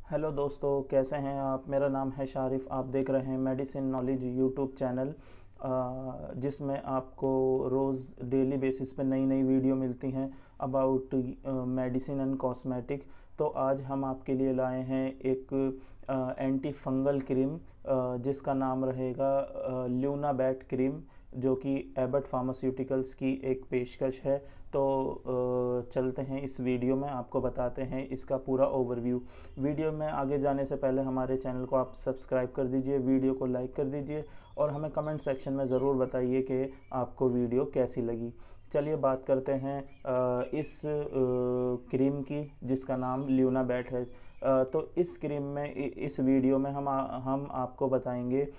Hello दोस्तों, कैसे हैं आप। मेरा नाम है शारिफ। आप देख रहे हैं मेडिसिन नॉलेज यूट्यूब चैनल, जिसमें आपको रोज़ डेली बेसिस पे नई नई वीडियो मिलती हैं अबाउट मेडिसिन एंड कॉस्मेटिक। तो आज हम आपके लिए लाए हैं एक एंटी फंगल क्रीम, जिसका नाम रहेगा ल्यूनाबैट क्रीम, जो कि एबट फार्मास्यूटिकल्स की एक पेशकश है। तो चलते हैं इस वीडियो में, आपको बताते हैं इसका पूरा ओवरव्यू। वीडियो में आगे जाने से पहले हमारे चैनल को आप सब्सक्राइब कर दीजिए, वीडियो को लाइक कर दीजिए और हमें कमेंट सेक्शन में ज़रूर बताइए कि आपको वीडियो कैसी लगी। चलिए बात करते हैं इस क्रीम की, जिसका नाम ल्यूनाबैट है। तो इस क्रीम में इस वीडियो में हम आपको बताएंगे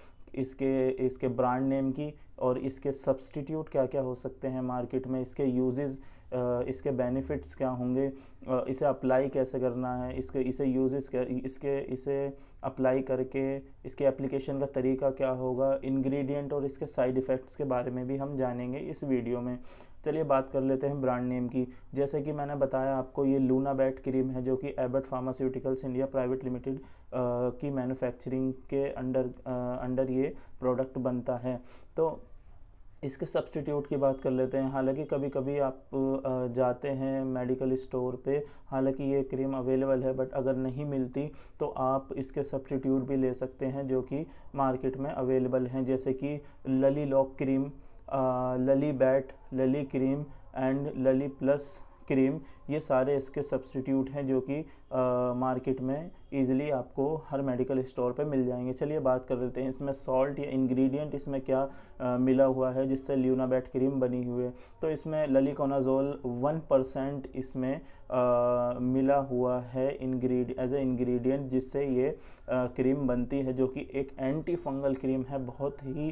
इसके ब्रांड नेम की, और इसके सब्स्टिट्यूट क्या क्या हो सकते हैं मार्केट में, इसके यूजेस, इसके बेनिफिट्स क्या होंगे, इसे अप्लाई कैसे करना है, इसे यूजेस क्या, इसे अप्लाई करके इसके एप्लीकेशन का तरीका क्या होगा, इंग्रेडिएंट और इसके साइड इफ़ेक्ट्स के बारे में भी हम जानेंगे इस वीडियो में। चलिए बात कर लेते हैं ब्रांड नेम की। जैसे कि मैंने बताया आपको, ये ल्यूनाबैट क्रीम है, जो कि Abbott Pharmaceuticals India Private Limited की मैन्युफैक्चरिंग के अंडर ये प्रोडक्ट बनता है। तो इसके सब्स्टिट्यूट की बात कर लेते हैं। हालांकि कभी कभी आप जाते हैं मेडिकल स्टोर पे, हालांकि ये क्रीम अवेलेबल है, बट अगर नहीं मिलती तो आप इसके सब्स्टिट्यूट भी ले सकते हैं जो कि मार्केट में अवेलेबल हैं, जैसे कि Luli lock cream, Luli bat, Luli cream and Luli plus cream. ये सारे इसके सब्स्टिट्यूट हैं जो कि मार्केट में ईज़िली आपको हर मेडिकल स्टोर पे मिल जाएंगे। चलिए बात कर लेते हैं इसमें सॉल्ट या इंग्रेडिएंट इसमें क्या मिला हुआ है जिससे ल्यूनाबैट क्रीम बनी हुई है। तो इसमें ललीकोनाजोल 1% इसमें मिला हुआ है एज ए इंग्रेडिएंट, जिससे ये क्रीम बनती है, जो कि एक एंटी फंगल क्रीम है। बहुत ही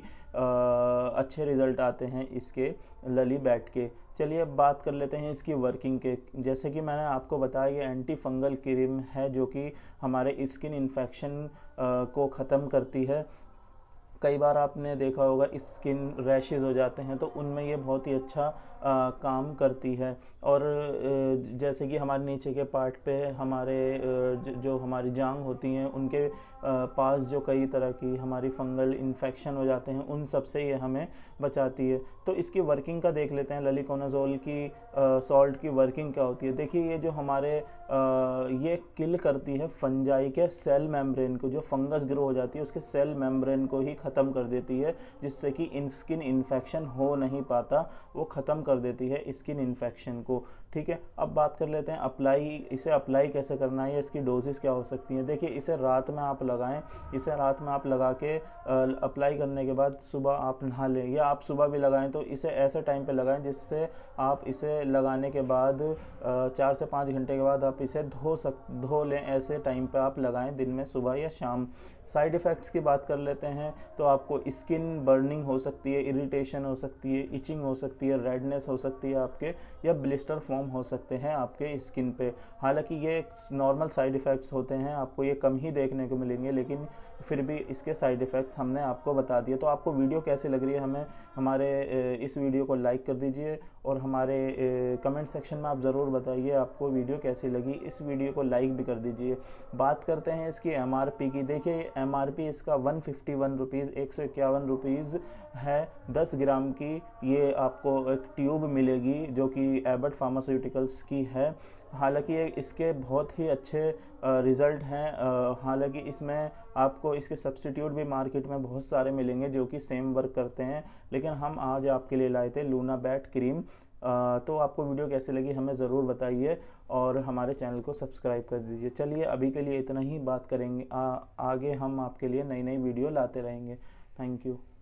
अच्छे रिज़ल्ट आते हैं इसके ललीबैट के। चलिए अब बात कर लेते हैं इसकी वर्किंग के। जैसे कि मैंने आपको बताया, ये एंटी फंगल क्रीम है जो कि हमारे स्किन इन्फेक्शन को ख़त्म करती है। कई बार आपने देखा होगा स्किन रैशेज हो जाते हैं, तो उनमें ये बहुत ही अच्छा काम करती है। और जैसे कि हमारे नीचे के पार्ट पे हमारे जो हमारी जांघ होती हैं, उनके पास जो कई तरह की हमारी फंगल इन्फेक्शन हो जाते हैं, उन सब से ये हमें बचाती है। तो इसकी वर्किंग का देख लेते हैं, ललीकोनाजोल की सॉल्ट की वर्किंग क्या होती है। देखिए, ये जो हमारे ये किल करती है फंजाई के सेल मेम्ब्रेन को, जो फंगस ग्रो हो जाती है उसके सेल मेम्ब्रेन को ही ख़त्म कर देती है, जिससे कि स्किन इन्फेक्शन हो नहीं पाता, वो ख़त्म कर देती है स्किन इन्फेक्शन को। ठीक है, अब बात कर लेते हैं इसे अप्लाई कैसे करना है या इसकी डोजेस क्या हो सकती हैं। देखिए, इसे रात में आप लगाएं, इसे रात में आप लगा के अप्लाई करने के बाद सुबह आप नहा लें, या आप सुबह भी लगाएं तो इसे ऐसे टाइम पे लगाएं जिससे आप इसे लगाने के बाद 4 से 5 घंटे के बाद आप इसे धो लें। ऐसे टाइम पे आप लगाएं, दिन में सुबह या शाम। साइड इफ़ेक्ट्स की बात कर लेते हैं, तो आपको स्किन बर्निंग हो सकती है, इरिटेशन हो सकती है, इचिंग हो सकती है, रेडनेस हो सकती है आपके, या ब्लिस्टर फॉर्म हो सकते हैं आपके स्किन पे। हालांकि ये नॉर्मल साइड इफ़ेक्ट्स होते हैं, आपको ये कम ही देखने को मिलेंगे, लेकिन फिर भी इसके साइड इफ़ेक्ट्स हमने आपको बता दिए। तो आपको वीडियो कैसी लग रही है, हमें हमारे इस वीडियो को लाइक कर दीजिए और हमारे कमेंट सेक्शन में आप ज़रूर बताइए आपको वीडियो कैसी लगी। इस वीडियो को लाइक भी कर दीजिए। बात करते हैं इसकी MRP की। देखिए, MRP इसका 151 रुपीज़, 151 रुपीज़ है। 10 ग्राम की ये आपको एक ट्यूब मिलेगी जो कि एबट फार्मास्यूटिकल्स की है। हालांकि ये इसके बहुत ही अच्छे रिज़ल्ट हैं। हालांकि इसमें आपको इसके सब्स्टिट्यूट भी मार्केट में बहुत सारे मिलेंगे जो कि सेम वर्क करते हैं, लेकिन हम आज आपके लिए लाए थे ल्यूनाबैट क्रीम। तो आपको वीडियो कैसी लगी हमें ज़रूर बताइए और हमारे चैनल को सब्सक्राइब कर दीजिए। चलिए अभी के लिए इतना ही, बात करेंगे आगे हम आपके लिए नई नई वीडियो लाते रहेंगे। Thank you.